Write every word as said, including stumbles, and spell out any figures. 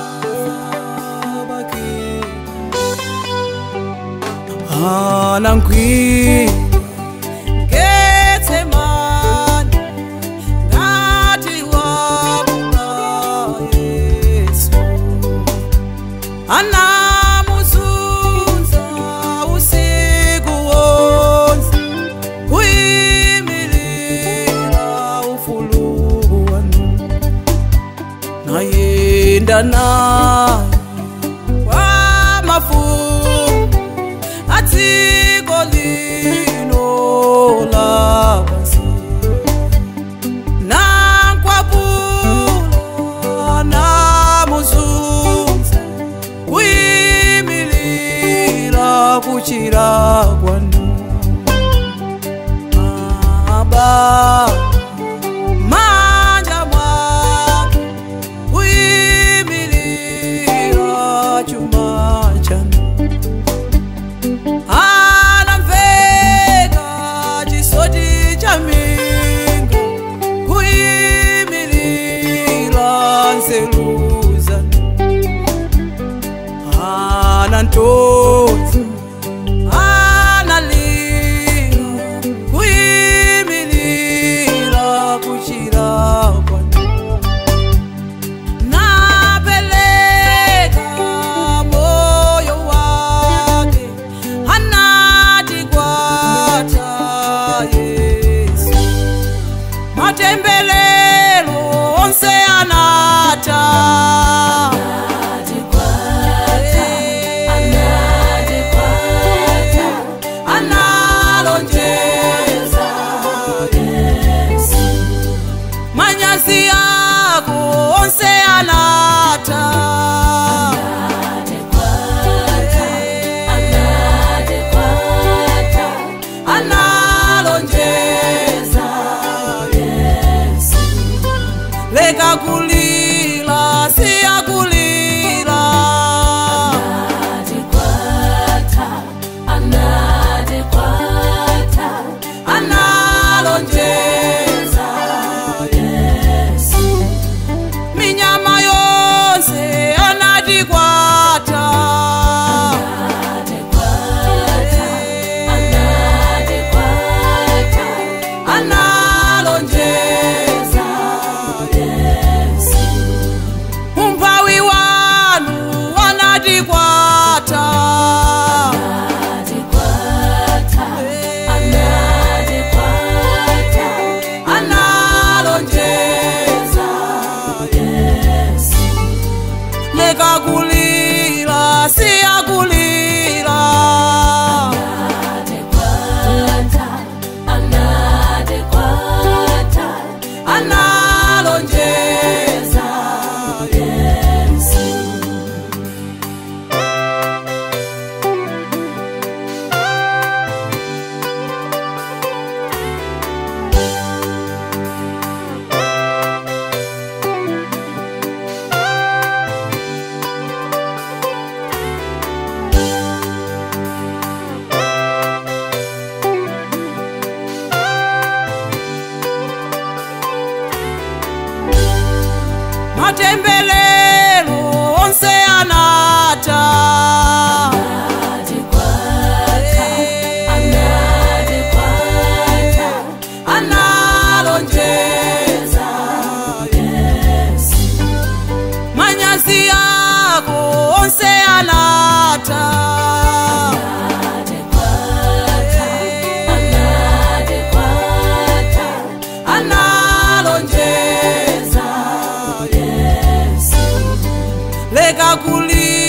Anankwi Getsemani ngati wabula Yesu anamuzunza usiku wonse kuyimirira ufulu wanu nayenda naye kwa mafumu atiko lino labasi nankwapula namuzunza kuyimirira kuchira kwanu aba manja mwake kuyimirira chuma chanu anamveka chisoti chaminga kuyimirira nzeru zanu anantonza analira kuyimirira kuchira kwanu napeleka moyo wake anati kwata Yesu matembelero onse anata analonjeza Yesu manyazi yako onse anata analonjeza Yesu leka kulila siya kulila analonjeza Yesu minyama yonse anadikwata analonjeza Yesu umpawi wanu anadikwata analonjeza Yesu leka kulila siya kulila analonjeza Yesu matembelero onse anata analonjeza Yesu manyazi yako onse anata analonjeza leka kulila